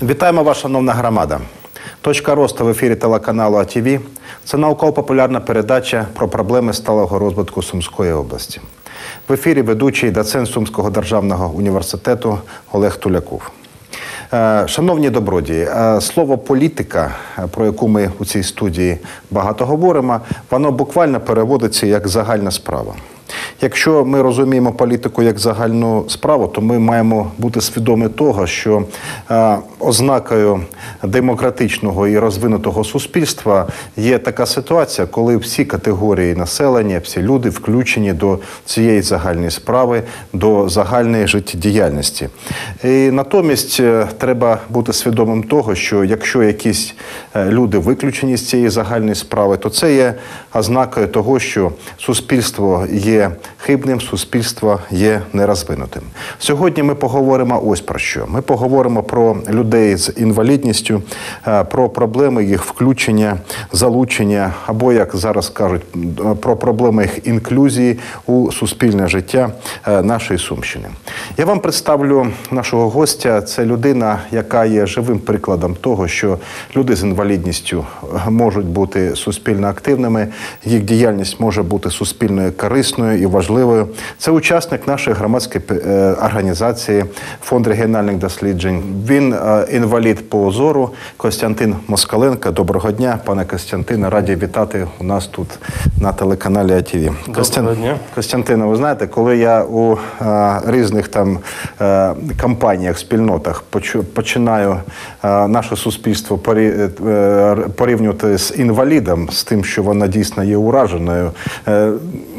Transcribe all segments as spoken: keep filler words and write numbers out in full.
Вітаємо вас, шановна громада. «Точка росту» в ефірі телеканалу А Т В – це науково-популярна передача про проблеми сталого розвитку Сумської області. В ефірі ведучий доцент Сумського державного університету Олег Туляков. Шановні добродії, слово «політика», про яку ми у цій студії багато говоримо, воно буквально переводиться як «загальна справа». Якщо ми розуміємо політику як загальну справу, то ми маємо бути свідомі того, що е, ознакою демократичного і розвинутого суспільства є така ситуація, коли всі категорії населення, всі люди включені до цієї загальної справи, до загальної життєдіяльності. І натомість е, треба бути свідомим того, що якщо якісь е, люди виключені з цієї загальної справи, то це є ознакою того, що суспільство є хибним, суспільство є нерозвинутим. Сьогодні ми поговоримо ось про що. Ми поговоримо про людей з інвалідністю, про проблеми їх включення, залучення, або, як зараз кажуть, про проблеми їх інклюзії у суспільне життя нашої Сумщини. Я вам представлю нашого гостя. Це людина, яка є живим прикладом того, що люди з інвалідністю можуть бути суспільно активними, їх діяльність може бути суспільною корисною і важливою. Це учасник нашої громадської організації «Фонд регіональних досліджень». Він інвалід по зору Костянтин Москаленко. Доброго дня, пане Костянтине. Раді вітати у нас тут на телеканалі А Т В. Доброго дня. Костянтине, ви знаєте, коли я у а, різних там а, кампаніях, спільнотах починаю а, наше суспільство порі, а, порівнювати з інвалідом, з тим, що вона дійсно є ураженою, а,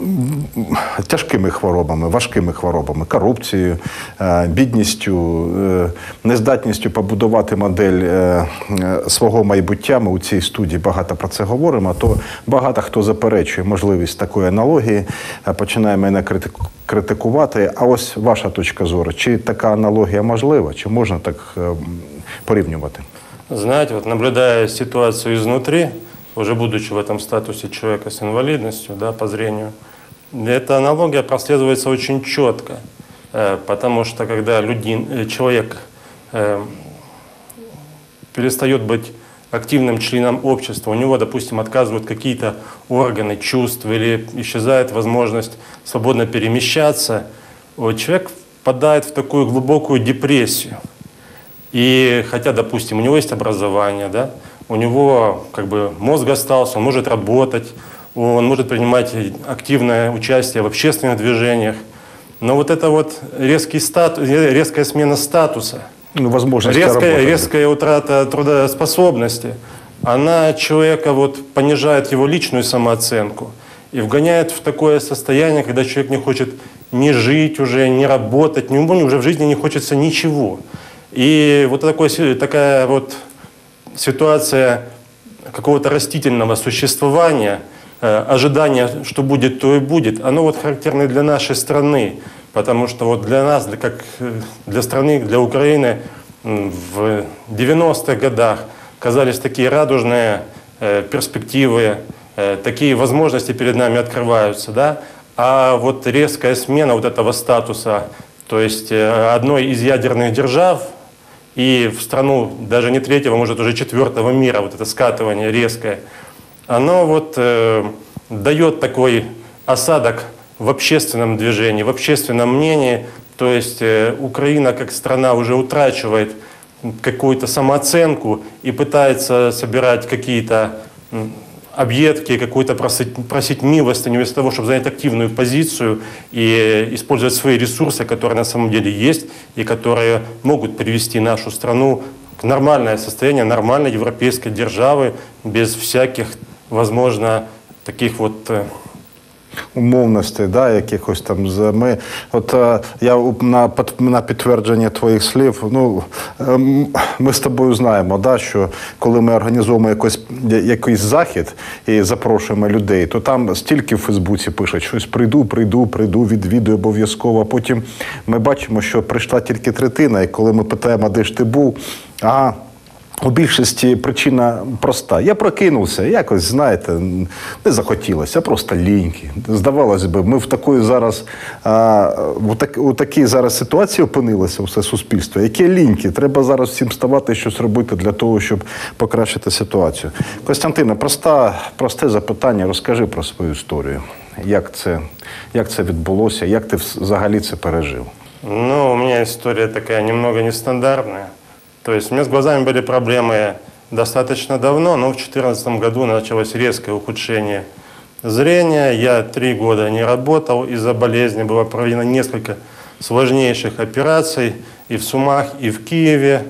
тяжкими хворобами, важкими хворобами, корупцією, бідністю, нездатністю побудувати модель свого майбуття. Ми у цій студії багато про це говоримо, то багато хто заперечує можливість такої аналогії, починає мене критикувати. А ось ваша точка зору, чи така аналогія можлива, чи можна так порівнювати? Знаете, вот наблюдая ситуацию изнутри, уже будучи в этом статусе человека с инвалидностью, да, по зрению, эта аналогия прослеживается очень четко, потому что когда люди, человек перестает быть активным членом общества, у него, допустим, отказывают какие-то органы чувств или исчезает возможность свободно перемещаться, человек впадает в такую глубокую депрессию. И хотя, допустим, у него есть образование, да, у него как бы мозг остался, он может работать, он может принимать активное участие в общественных движениях. Но вот эта вот резкий статус, резкая смена статуса, ну, возможность резкая, резкая утрата трудоспособности, она человека вот понижает его личную самооценку и вгоняет в такое состояние, когда человек не хочет ни жить уже, ни работать, ни, уже в жизни не хочется ничего. И вот такой, такая вот ситуация какого-то растительного существования, ожидание, что будет, то и будет, оно вот характерно для нашей страны, потому что вот для нас, для, как для страны, для Украины в девяностых годах казались такие радужные э, перспективы, э, такие возможности перед нами открываются, да, а вот резкая смена вот этого статуса, то есть э, одной из ядерных держав и в страну даже не третьего, может уже четвертого мира, вот это скатывание резкое, оно вот э, дает такой осадок в общественном движении, в общественном мнении. То есть э, Украина как страна уже утрачивает какую-то самооценку и пытается собирать какие-то э, объедки, какую-то просить, просить милостыню вместо того, чтобы занять активную позицию и э, использовать свои ресурсы, которые на самом деле есть и которые могут привести нашу страну к нормальное состояние, нормальной европейской державы без всяких, возможно, таких вот умовностей, да, якихось там. Ми, от я на, на підтвердження твоїх слів, ну, ми з тобою знаємо, да, що коли ми організовуємо якийсь, якийсь захід і запрошуємо людей, то там стільки в Фейсбуці пишуть, щось прийду, прийду, прийду, відвідую обов'язково. А потім ми бачимо, що прийшла тільки третина, і коли ми питаємо, де ж ти був, а У більшості причина проста. Я прокинувся, якось, знаєте, не захотілося, а просто ліньки. Здавалося б, ми в такої зараз, а, у, так, у такій зараз ситуації опинилося все суспільство. Які ліньки? Треба зараз всім вставати, щось робити для того, щоб покращити ситуацію. Костянтине, проста, просте запитання, розкажи про свою історію. Як це, як це відбулося, як ти взагалі це пережив? Ну, у меня история такая немного нестандартная. То есть у меня с глазами были проблемы достаточно давно, но в две тысячи четырнадцатом году началось резкое ухудшение зрения. Я три года не работал из-за болезни, было проведено несколько сложнейших операций и в Сумах, и в Киеве.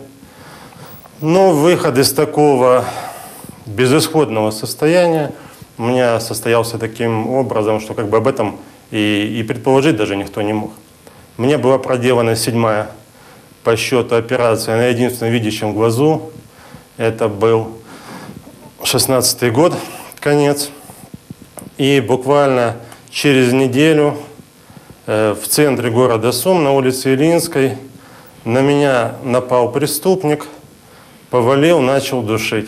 Но выход из такого безысходного состояния у меня состоялся таким образом, что как бы об этом и, и предположить даже никто не мог. Мне была проделана седьмая по счету операция на единственном видящем глазу. Это был шестнадцатый год, конец. И буквально через неделю э, в центре города Сум, на улице Илинской, на меня напал преступник, повалил, начал душить.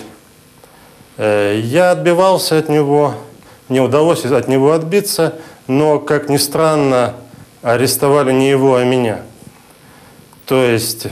Э, я отбивался от него, мне удалось от него отбиться, но, как ни странно, арестовали не его, а меня. То есть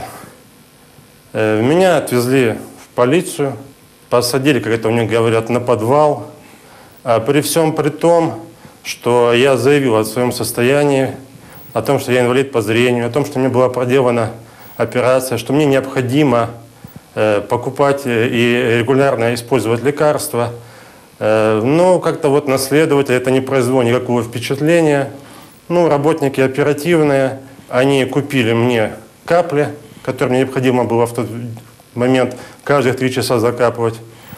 э, меня отвезли в полицию, посадили, как это у них говорят, на подвал. А при всем при том, что я заявил о своем состоянии, о том, что я инвалид по зрению, о том, что мне была проделана операция, что мне необходимо э, покупать и регулярно использовать лекарства. Э, но как-то вот на следователя это не произвело никакого впечатления. Ну, работники оперативные, они купили мне капли, которые мне необходимо было в тот момент каждые три часа закапывать.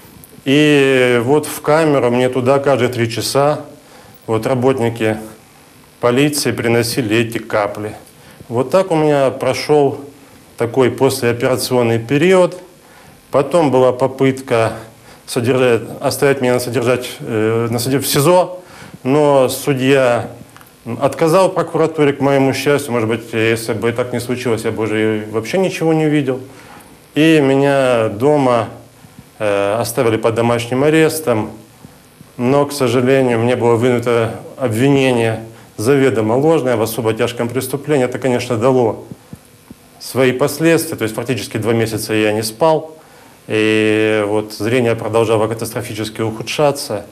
И вот в камеру мне туда каждые три часа вот работники полиции приносили эти капли. Вот так у меня прошел такой послеоперационный период. Потом была попытка содержать, оставить меня содержать, э, на содержать в СИЗО, но судья отказал прокуратуре, к моему счастью. Может быть, если бы так не случилось, я бы уже вообще ничего не видел. И меня дома э, оставили под домашним арестом. Но, к сожалению, мне было вынуто обвинение заведомо ложное в особо тяжком преступлении. Это, конечно, дало свои последствия. То есть практически два месяца я не спал. И вот зрение продолжало катастрофически ухудшаться.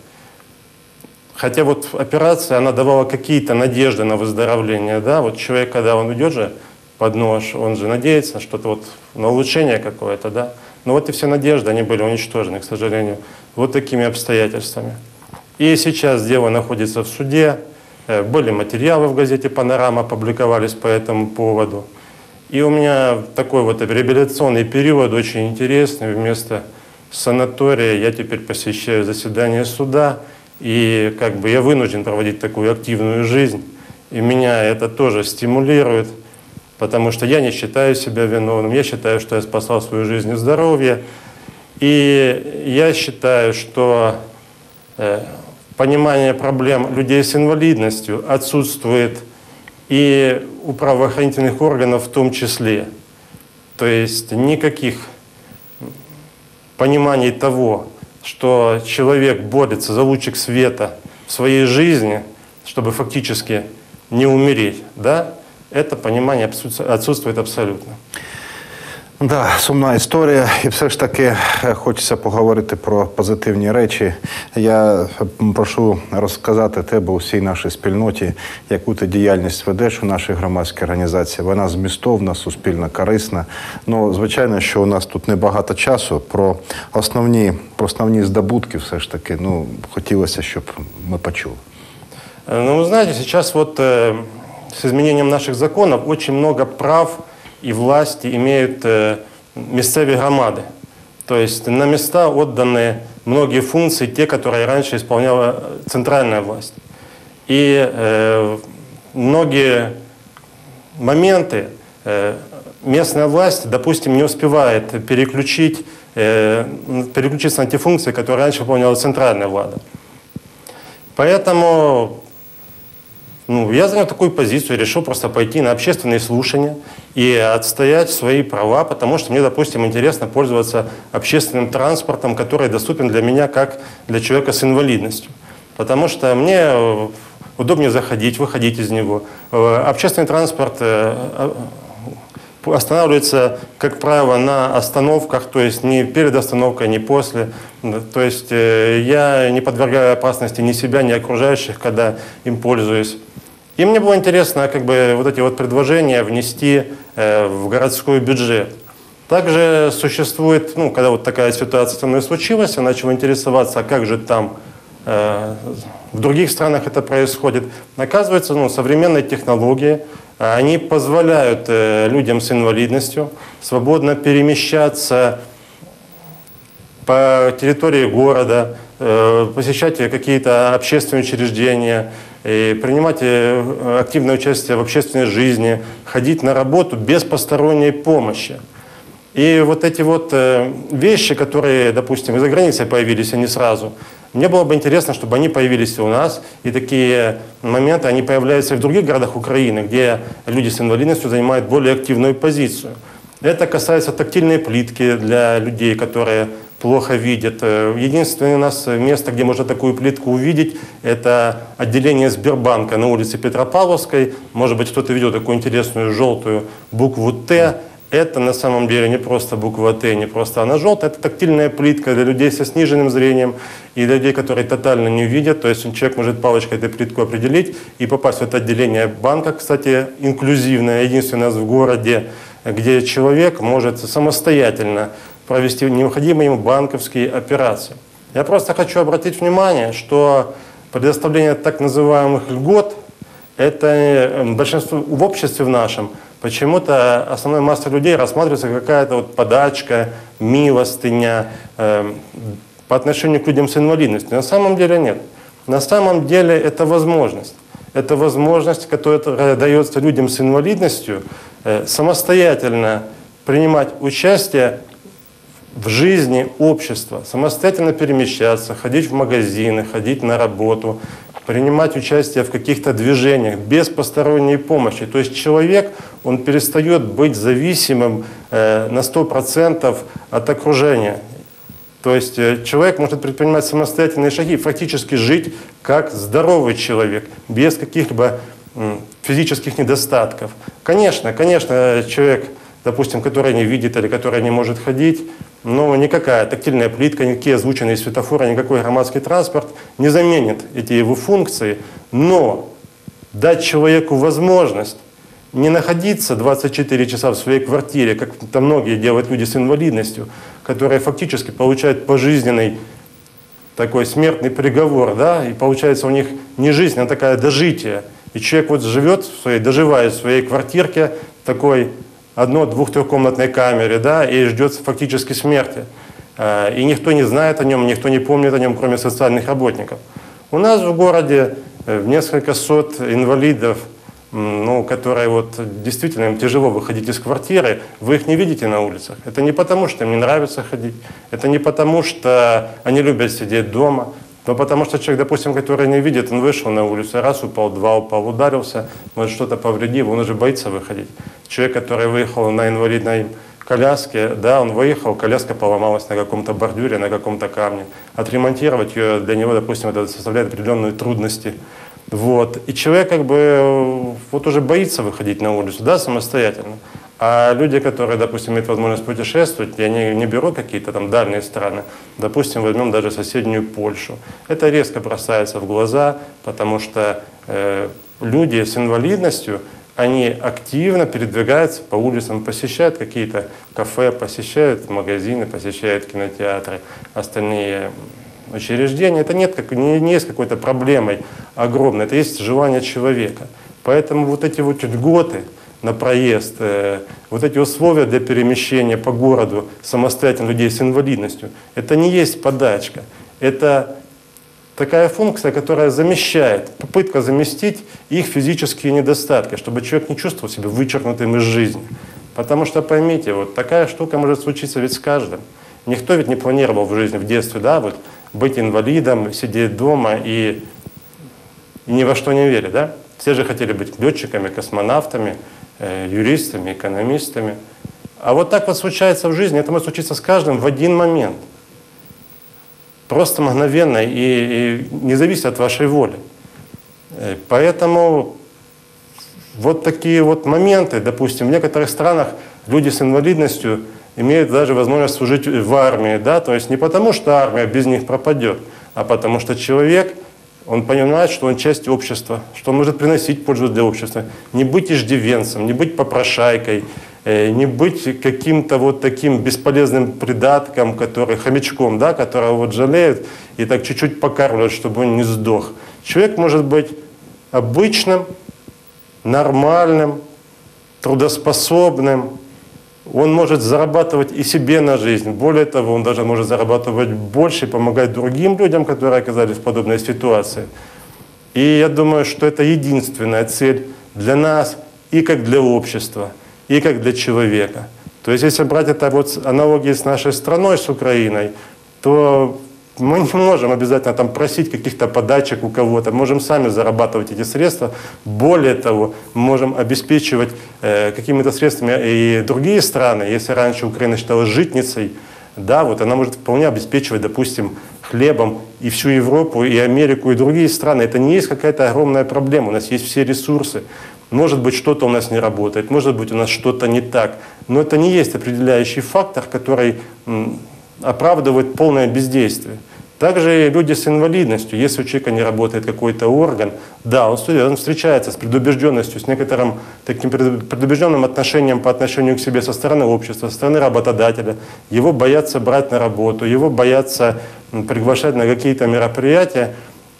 Хотя вот операция, она давала какие-то надежды на выздоровление, да, вот человек, когда он идет же под нож, он же надеется, что-то вот на улучшение какое-то, да, но вот и все надежды, они были уничтожены, к сожалению, вот такими обстоятельствами. И сейчас дело находится в суде, были материалы в газете «Панорама», публиковались по этому поводу, и у меня такой вот реабилитационный период очень интересный, вместо санатория я теперь посещаю заседания суда. И как бы я вынужден проводить такую активную жизнь. И меня это тоже стимулирует, потому что я не считаю себя виновным. Я считаю, что я спасал свою жизнь и здоровье. И я считаю, что э, понимание проблем людей с инвалидностью отсутствует и у правоохранительных органов в том числе. То есть никаких пониманий того, что человек борется за лучик света в своей жизни, чтобы фактически не умереть, да, это понимание отсутствует абсолютно. Да, сумна історія, і все ж таки хочеться поговорити про позитивні речі. Я прошу розказати тебе усій нашій спільноті, яку ти діяльність ведеш у нашій громадській організації. Вона змістовна, суспільно корисна. Ну, звичайно, що у нас тут небагато часу. Про основні, про основні здобутки все ж таки, ну, хотілося, щоб ми почули. Ну, вы знаете, сейчас вот э, с изменением наших законов очень много прав и власти имеют э, местные громады. То есть на места отданы многие функции, те, которые раньше исполняла центральная власть. И э, многие моменты э, местная власть, допустим, не успевает переключить, э, переключиться на те функции, которые раньше выполняла центральная влада. Поэтому ну, я занял такую позицию, решил просто пойти на общественные слушания и отстоять свои права, потому что мне, допустим, интересно пользоваться общественным транспортом, который доступен для меня как для человека с инвалидностью. Потому что мне удобнее заходить, выходить из него. Общественный транспорт останавливается, как правило, на остановках, то есть не перед остановкой, не после. То есть я не подвергаю опасности ни себя, ни окружающих, когда им пользуюсь. И мне было интересно как бы вот эти вот предложения внести э, в городской бюджет. Также существует, ну, когда вот такая ситуация со мной случилась, я начал интересоваться, а как же там э, в других странах это происходит. Оказывается, ну, современные технологии, они позволяют э, людям с инвалидностью свободно перемещаться по территории города, э, посещать какие-то общественные учреждения, и принимать активное участие в общественной жизни, ходить на работу без посторонней помощи. И вот эти вот вещи, которые, допустим, из-за границы появились, они сразу, мне было бы интересно, чтобы они появились и у нас. И такие моменты, они появляются и в других городах Украины, где люди с инвалидностью занимают более активную позицию. Это касается тактильной плитки для людей, которые плохо видят. Единственное у нас место, где можно такую плитку увидеть, это отделение Сбербанка на улице Петропавловской. Может быть, кто-то видел такую интересную желтую букву «Т». Это на самом деле не просто буква «Т», не просто она желтая. Это тактильная плитка для людей со сниженным зрением и для людей, которые тотально не видят. То есть человек может палочкой эту плитку определить и попасть в это отделение банка, кстати, инклюзивное, единственное в городе, где человек может самостоятельно провести необходимые ему банковские операции. Я просто хочу обратить внимание, что предоставление так называемых льгот, это большинство в обществе в нашем, почему-то основной массой людей рассматривается какая-то вот подачка, милостыня э, по отношению к людям с инвалидностью. На самом деле нет. На самом деле это возможность. Это возможность, которая дается людям с инвалидностью, э, самостоятельно принимать участие в жизни общества, самостоятельно перемещаться, ходить в магазины, ходить на работу, принимать участие в каких-то движениях без посторонней помощи. То есть человек, он перестает быть зависимым э, на сто процентов от окружения. То есть э, человек может предпринимать самостоятельные шаги, фактически жить как здоровый человек, без каких-либо э, физических недостатков. Конечно, конечно, человек, допустим, который не видит или который не может ходить, но никакая тактильная плитка, никакие озвученные светофоры, никакой громадский транспорт не заменит эти его функции. Но дать человеку возможность не находиться двадцать четыре часа в своей квартире, как это многие делают люди с инвалидностью, которые фактически получают пожизненный такой смертный приговор, да, и получается у них не жизнь, а такая дожитие. И человек вот живет, в своей, доживает в своей квартирке такой одно-двух-трехкомнатной камере, да, и ждет фактически смерти. И никто не знает о нем, никто не помнит о нем, кроме социальных работников. У нас в городе несколько сот инвалидов, ну, которые вот действительно им тяжело выходить из квартиры, вы их не видите на улицах. Это не потому, что им не нравится ходить, это не потому, что они любят сидеть дома, но потому что человек, допустим, который не видит, он вышел на улицу, раз упал, два упал, ударился, может что-то повредил, он уже боится выходить. Человек, который выехал на инвалидной коляске, да, он выехал, коляска поломалась на каком-то бордюре, на каком-то камне. Отремонтировать ее для него, допустим, это составляет определенные трудности. Вот. И человек как бы вот уже боится выходить на улицу, да, самостоятельно. А люди, которые, допустим, имеют возможность путешествовать, и они не берут какие-то там дальние страны, допустим, возьмем даже соседнюю Польшу. Это резко бросается в глаза, потому что э, люди с инвалидностью, они активно передвигаются по улицам, посещают какие-то кафе, посещают магазины, посещают кинотеатры, остальные учреждения. Это нет, как, не, не есть какой-то проблемой огромной, это есть желание человека. Поэтому вот эти вот льготы на проезд, э, вот эти условия для перемещения по городу самостоятельно людей с инвалидностью, это не есть подачка. Это такая функция, которая замещает, попытка заместить их физические недостатки, чтобы человек не чувствовал себя вычеркнутым из жизни. Потому что, поймите, вот такая штука может случиться ведь с каждым. Никто ведь не планировал в жизни, в детстве, да, вот быть инвалидом, сидеть дома и, и ни во что не верить, да? Все же хотели быть летчиками, космонавтами, э, юристами, экономистами. А вот так вот случается в жизни, это может случиться с каждым в один момент. Просто мгновенно и, и не зависит от вашей воли. Э, поэтому вот такие вот моменты, допустим, в некоторых странах люди с инвалидностью имеют даже возможность служить в армии, да, то есть не потому, что армия без них пропадет, а потому что человек, он понимает, что он часть общества, что он может приносить пользу для общества, не быть иждивенцем, не быть попрошайкой, не быть каким-то вот таким бесполезным придатком, который, хомячком, да, которого вот жалеют и так чуть-чуть покармливают, чтобы он не сдох. Человек может быть обычным, нормальным, трудоспособным, он может зарабатывать и себе на жизнь. Более того, он даже может зарабатывать больше и помогать другим людям, которые оказались в подобной ситуации. И я думаю, что это единственная цель для нас и как для общества, и как для человека. То есть если брать это вот аналогии с нашей страной, с Украиной, то мы не можем обязательно там просить каких-то подачек у кого-то, можем сами зарабатывать эти средства. Более того, мы можем обеспечивать э, какими-то средствами и другие страны. Если раньше Украина считалась житницей, да, вот она может вполне обеспечивать, допустим, хлебом и всю Европу, и Америку, и другие страны. Это не есть какая-то огромная проблема. У нас есть все ресурсы. Может быть, что-то у нас не работает, может быть, у нас что-то не так. Но это не есть определяющий фактор, который м, оправдывает полное бездействие. Также и люди с инвалидностью, если у человека не работает какой-то орган, да, он, он встречается с предубежденностью, с некоторым таким предубежденным отношением по отношению к себе со стороны общества, со стороны работодателя. Его боятся брать на работу, его боятся приглашать на какие-то мероприятия.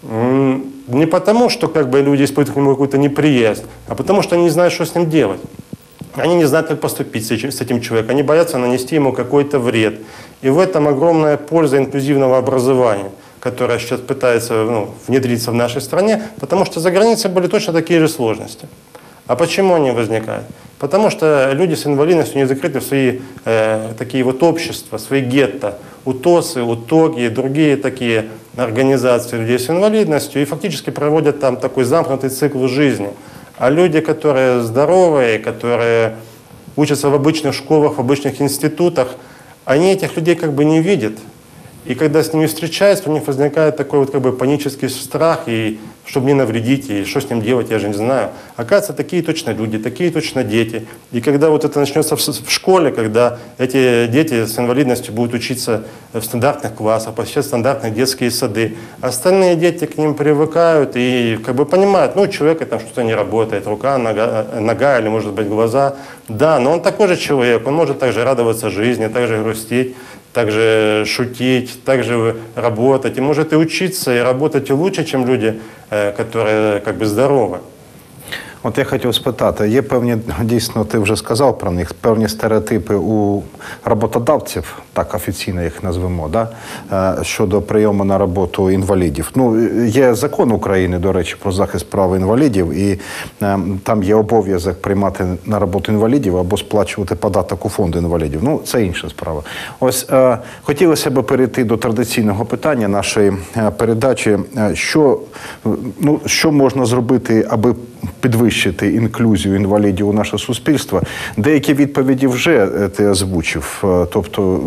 Не потому, что как бы, люди испытывают к нему какую-то неприязнь, а потому, что они не знают, что с ним делать. Они не знают, как поступить с этим человеком. Они боятся нанести ему какой-то вред. И в этом огромная польза инклюзивного образования, которое сейчас пытается ну, внедриться в нашей стране, потому что за границей были точно такие же сложности. А почему они возникают? Потому что люди с инвалидностью не закрыты в свои э, такие вот общества, свои гетто, УТОСы, УТОГи и другие такие организации людей с инвалидностью, и фактически проводят там такой замкнутый цикл жизни. А люди, которые здоровые, которые учатся в обычных школах, в обычных институтах, они этих людей как бы не видят. И когда с ними встречаются, у них возникает такой вот как бы панический страх, и чтобы не навредить, и что с ним делать, я же не знаю. Оказывается, такие точно люди, такие точно дети. И когда вот это начнется в школе, когда эти дети с инвалидностью будут учиться в стандартных классах, посещать стандартные детские сады, остальные дети к ним привыкают и как бы понимают, ну, у человека там что-то не работает, рука, нога, нога или, может быть, глаза. Да, но он такой же человек, он может также радоваться жизни, также грустить, также шутить, также работать. И может и учиться, и работать лучше, чем люди, которые как би здорові. От я хотів спитати, є певні, дійсно, ти вже сказав про них, певні стереотипи у роботодавців, так офіційно їх назвемо, да? Щодо прийому на роботу інвалідів. Ну, є закон України, до речі, про захист прав інвалідів, і е, там є обов'язок приймати на роботу інвалідів або сплачувати податок у фонд інвалідів. Ну, це інша справа. Ось е, хотілося б перейти до традиційного питання нашої передачі. Що, ну, що можна зробити, аби підвищити інклюзію інвалідів у наше суспільство? Деякі відповіді вже ти озвучив. Тобто,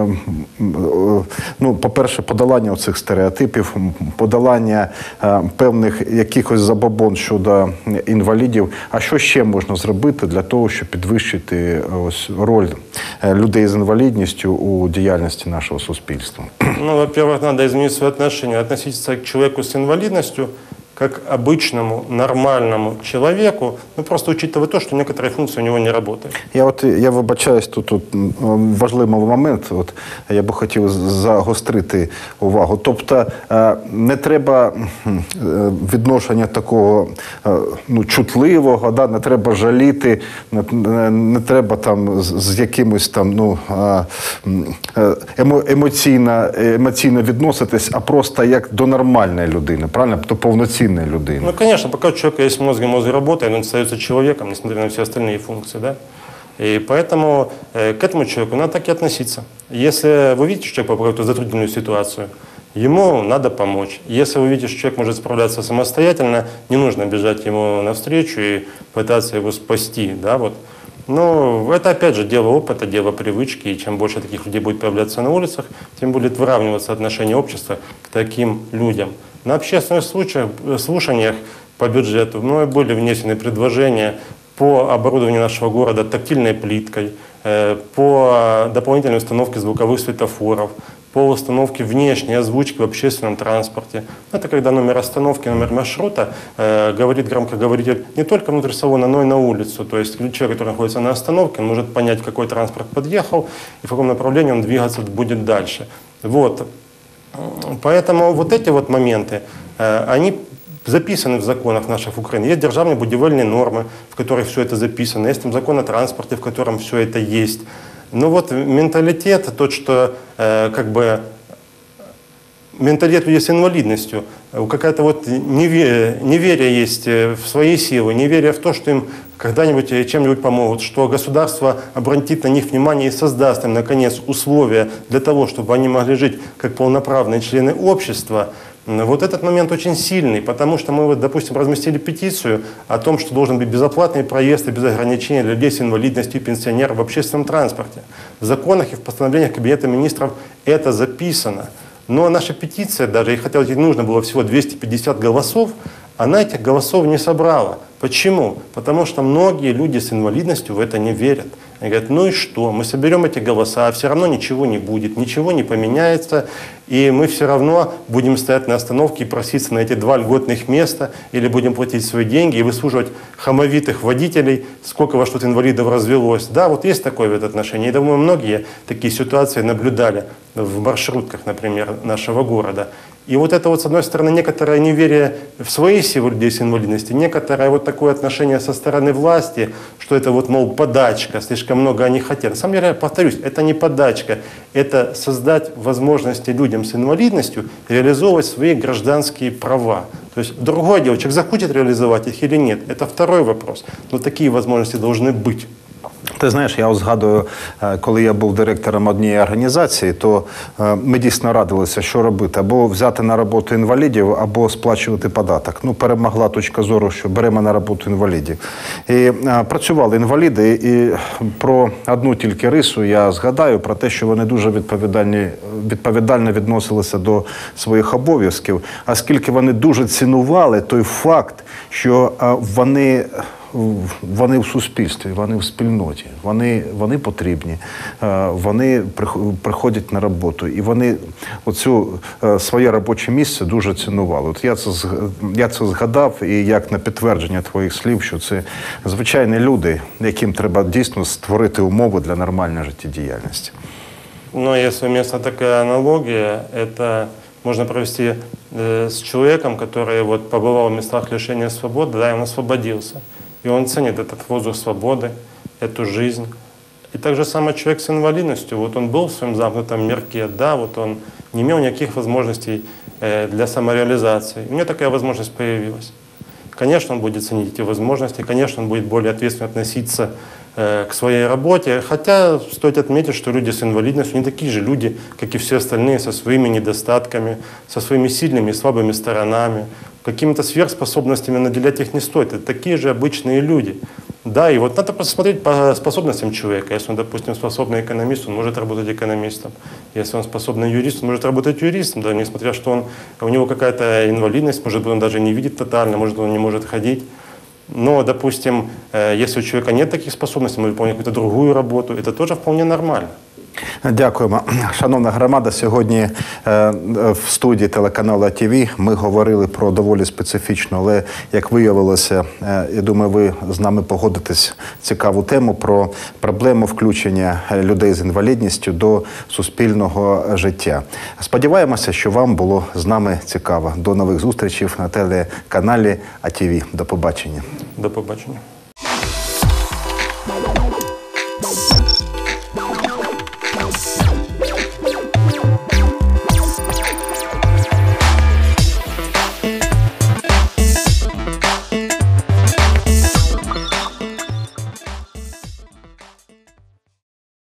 ну, по-перше, подолання оцих стереотипів, подолання певних якихось забобон щодо інвалідів. А що ще можна зробити для того, щоб підвищити ось роль людей з інвалідністю у діяльності нашого суспільства? Ну, во-первых, надо изменить свое отношение, относиться к человеку с инвалидностью как обычному, нормальному человеку, ну, просто учитывая то, что некоторые функции у него не работают. Я от, я вибачаюсь, тут, тут важливий момент, от, я би хотів загострити увагу. Тобто не треба відношення такого ну, чутливого, да, не треба жаліти, не, не треба там з, з якимось там, ну, емо, емоційно, емоційно відноситись, а просто як до нормальної людини, правильно? До повноцінної людини. Ну, конечно, пока у человека есть мозг, и мозг работает, он остается человеком, несмотря на все остальные функции, да? И поэтому э, к этому человеку надо так и относиться. Если вы видите, что человек попадает в затруднительную ситуацию, ему надо помочь. Если вы видите, что человек может справляться самостоятельно, не нужно бежать ему навстречу и пытаться его спасти. Да, вот. Но это, опять же, дело опыта, дело привычки, и чем больше таких людей будет появляться на улицах, тем будет выравниваться отношение общества к таким людям. На общественных случаях, слушаниях по бюджету мной были внесены предложения по оборудованию нашего города тактильной плиткой, по дополнительной установке звуковых светофоров, по установке внешней озвучки в общественном транспорте. Это когда номер остановки, номер маршрута э, говорит громкоговоритель не только внутрь салона, но и на улицу. То есть человек, который находится на остановке, он может понять, какой транспорт подъехал и в каком направлении он двигаться будет дальше. Вот. Поэтому вот эти вот моменты, э, они записаны в законах наших в Украине. Есть державные будивельные нормы, в которых все это записано. Есть там закон о транспорте, в котором все это есть. Но вот менталитет, тот, что э, как бы менталитет людей с инвалидностью, какая-то вот неверие, неверие есть в свои силы, неверие в то, что им когда-нибудь чем-нибудь помогут, что государство обратит на них внимание и создаст им, наконец, условия для того, чтобы они могли жить как полноправные члены общества. Вот этот момент очень сильный, потому что мы, вот, допустим, разместили петицию о том, что должен быть безоплатный проезд и без ограничений для людей с инвалидностью и пенсионеров в общественном транспорте. В законах и в постановлениях Кабинета министров это записано. Но наша петиция, даже и хотя ей нужно было всего двести пятьдесят голосов, она этих голосов не собрала. Почему? Потому что многие люди с инвалидностью в это не верят. Они говорят, ну и что, мы соберем эти голоса, а все равно ничего не будет, ничего не поменяется, и мы все равно будем стоять на остановке и проситься на эти два льготных места, или будем платить свои деньги и выслуживать хамовитых водителей, сколько во что-то инвалидов развелось. Да, вот есть такое в это отношение. Я думаю, многие такие ситуации наблюдали в маршрутках, например, нашего города. И вот это вот, с одной стороны, некоторое неверие в свои силы людей с инвалидностью, некоторое вот такое отношение со стороны власти, что это вот, мол, подачка, слишком много они хотят. На самом деле, повторюсь, это не подачка, это создать возможности людям с инвалидностью реализовывать свои гражданские права. То есть другое дело, человек захочет реализовать их или нет, это второй вопрос. Но такие возможности должны быть. Ти знаєш, я от згадую, коли я був директором однієї організації, то ми дійсно радилися, що робити. Або взяти на роботу інвалідів, або сплачувати податок. Ну, перемогла точка зору, що беремо на роботу інвалідів. І працювали інваліди, і про одну тільки рису я згадаю, про те, що вони дуже відповідальні, відповідально відносилися до своїх обов'язків, оскільки вони дуже цінували той факт, що вони... Вони в суспільстві, вони в спільноті, вони, вони потрібні, вони приходять на роботу, і вони оцю своє робоче місце дуже цінували. От я це, я це згадав, і як на підтвердження твоїх слів, що це звичайні люди, яким треба дійсно створити умови для нормальної життєдіяльності. Но если уместна такая аналогия, это можно провести э, с человеком, который вот побывал в местах лишения свободы, да, и он освободился. И он ценит этот воздух свободы, эту жизнь. И так же самое человек с инвалидностью. Вот он был в своем замкнутом мирке, да, вот он не имел никаких возможностей э, для самореализации. У него такая возможность появилась. Конечно, он будет ценить эти возможности, конечно, он будет более ответственно относиться э, к своей работе. Хотя стоит отметить, что люди с инвалидностью не такие же люди, как и все остальные, со своими недостатками, со своими сильными и слабыми сторонами. Какими-то сверхспособностями наделять их не стоит. Это такие же обычные люди. Да, и вот надо посмотреть по способностям человека. Если он, допустим, способный экономист, он может работать экономистом. Если он способный юрист, он может работать юристом, да, несмотря что он, у него какая-то инвалидность, может быть, он даже не видит тотально, может, он не может ходить. Но, допустим, если у человека нет таких способностей, он выполняет какую-то другую работу, это тоже вполне нормально. Дякуємо. Шановна громада, сьогодні в студії телеканалу А Т В ми говорили про доволі специфічну, але, як виявилося, я думаю, ви з нами погодитесь, цікаву тему про проблему включення людей з інвалідністю до суспільного життя. Сподіваємося, що вам було з нами цікаво. До нових зустрічей на телеканалі А Т В. До побачення. До побачення.